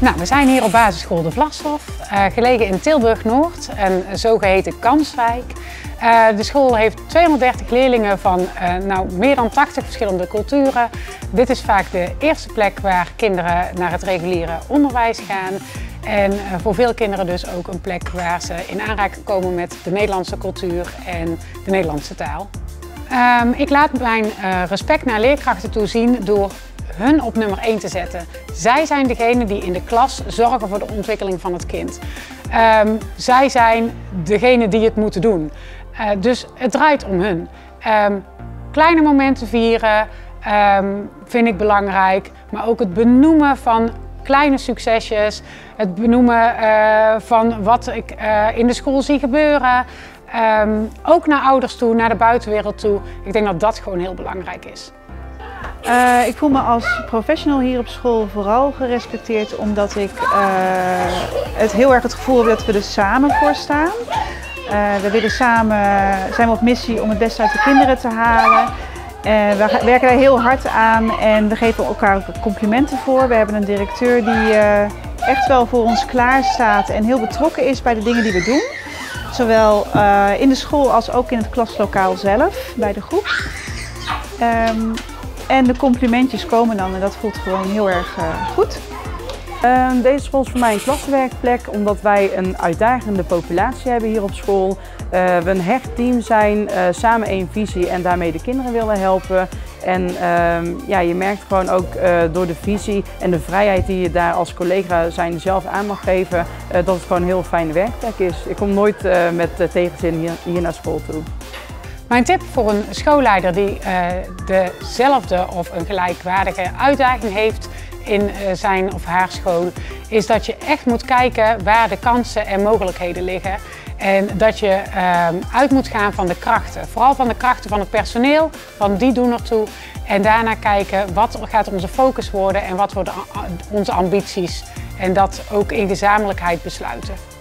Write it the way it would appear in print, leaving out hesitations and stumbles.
Nou, we zijn hier op basisschool De Vlashof, gelegen in Tilburg-Noord, een zogeheten kanswijk. De school heeft 230 leerlingen van meer dan 80 verschillende culturen. Dit is vaak de eerste plek waar kinderen naar het reguliere onderwijs gaan. En voor veel kinderen dus ook een plek waar ze in aanraking komen met de Nederlandse cultuur en de Nederlandse taal. Ik laat mijn respect naar leerkrachten toe zien door hun op nummer 1 te zetten. Zij zijn degene die in de klas zorgen voor de ontwikkeling van het kind. Zij zijn degene die het moeten doen. Dus het draait om hun. Kleine momenten vieren vind ik belangrijk, maar ook het benoemen van kleine succesjes, het benoemen van wat ik in de school zie gebeuren. Ook naar ouders toe, naar de buitenwereld toe. Ik denk dat dat gewoon heel belangrijk is. Ik voel me als professional hier op school vooral gerespecteerd omdat ik heel erg het gevoel heb dat we er samen voor staan. We willen zijn we op missie om het beste uit de kinderen te halen. We werken daar heel hard aan en we geven elkaar ook complimenten voor. We hebben een directeur die echt wel voor ons klaar staat en heel betrokken is bij de dingen die we doen. Zowel in de school als ook in het klaslokaal zelf, bij de groep. En de complimentjes komen dan en dat voelt gewoon heel erg goed. Deze school is voor mij een klaswerkplek omdat wij een uitdagende populatie hebben hier op school. We een hecht team zijn, samen één visie en daarmee de kinderen willen helpen. En je merkt gewoon ook door de visie en de vrijheid die je daar als collega zijn zelf aan mag geven, dat het gewoon een heel fijne werkplek is. Ik kom nooit met tegenzin hier naar school toe. Mijn tip voor een schoolleider die dezelfde of een gelijkwaardige uitdaging heeft in zijn of haar school, is dat je echt moet kijken waar de kansen en mogelijkheden liggen. En dat je uit moet gaan van de krachten. Vooral van de krachten van het personeel, van die doen ertoe. En daarna kijken wat gaat onze focus worden en wat worden onze ambities. En dat ook in gezamenlijkheid besluiten.